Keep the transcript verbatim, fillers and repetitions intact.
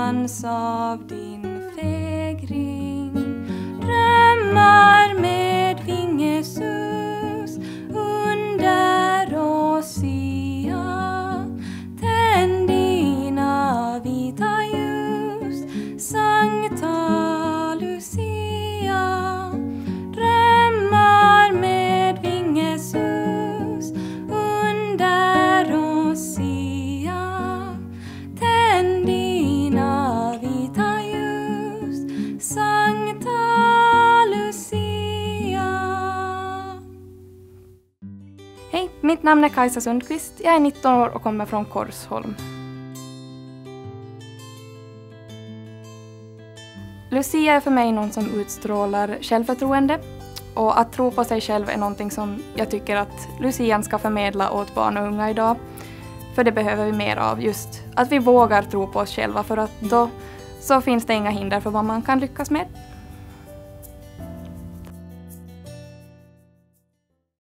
glans av din fägring, drömmar med vingesus under Rosia. Tänd dina vita ljus, Sankta Lucia. Drömmar med vingesus under Rosia. Tänd dina vita ljus, Sankta Lucia. Hej, mitt namn är Kajsa Sundqvist. Jag är nitton år och kommer från Korsholm. Lucia är för mig någon som utstrålar självförtroende, och att tro på sig själv är någonting som jag tycker att Lucian ska förmedla åt barn och unga idag. För det behöver vi mer av, just att vi vågar tro på oss själva, för att då så finns det inga hinder för vad man kan lyckas med.